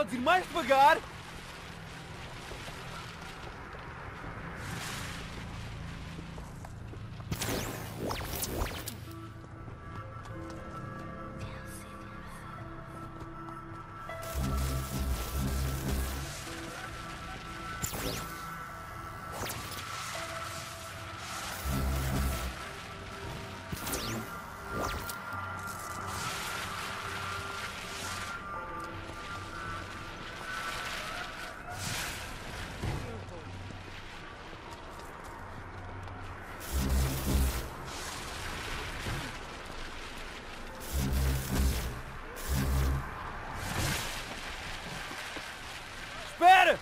Podes ir mais devagar? Espera!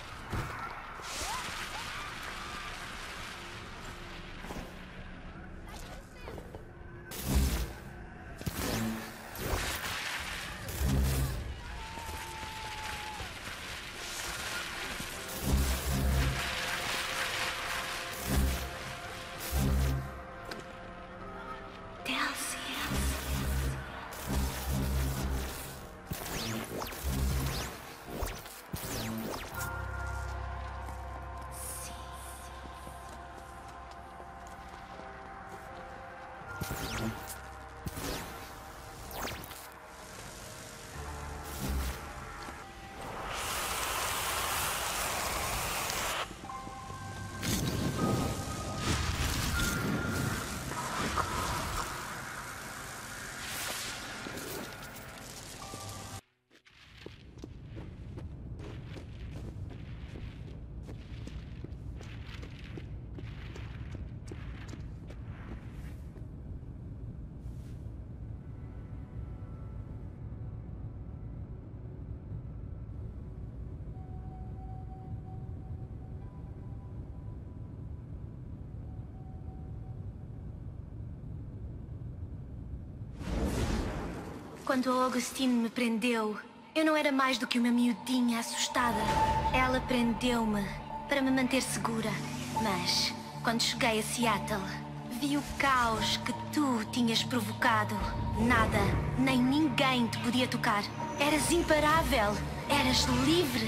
Quando a Augustine me prendeu, eu não era mais do que uma miudinha assustada. Ela prendeu-me para me manter segura. Mas, quando cheguei a Seattle, vi o caos que tu tinhas provocado. Nada, nem ninguém te podia tocar. Eras imparável. Eras livre.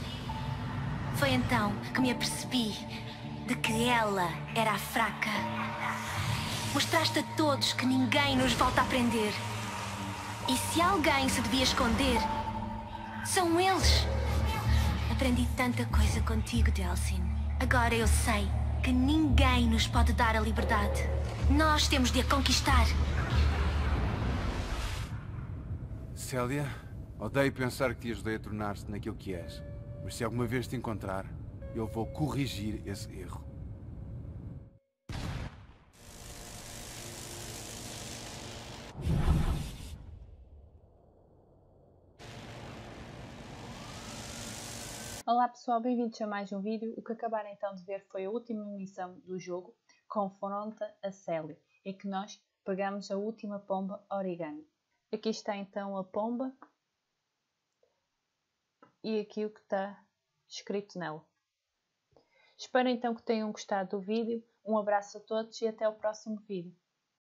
Foi então que me apercebi de que ela era a fraca. Mostraste a todos que ninguém nos volta a prender. E se alguém se devia esconder, são eles. Aprendi tanta coisa contigo, Delsin. Agora eu sei que ninguém nos pode dar a liberdade. Nós temos de a conquistar. Célia, odeio pensar que te ajudei a tornar-te naquilo que és. Mas se alguma vez te encontrar, eu vou corrigir esse erro. Olá pessoal, bem-vindos a mais um vídeo. O que acabaram então de ver foi a última missão do jogo, Confronta a Célia, em que nós pegamos a última pomba origami. Aqui está então a pomba e aqui o que está escrito nela. Espero então que tenham gostado do vídeo. Um abraço a todos e até o próximo vídeo.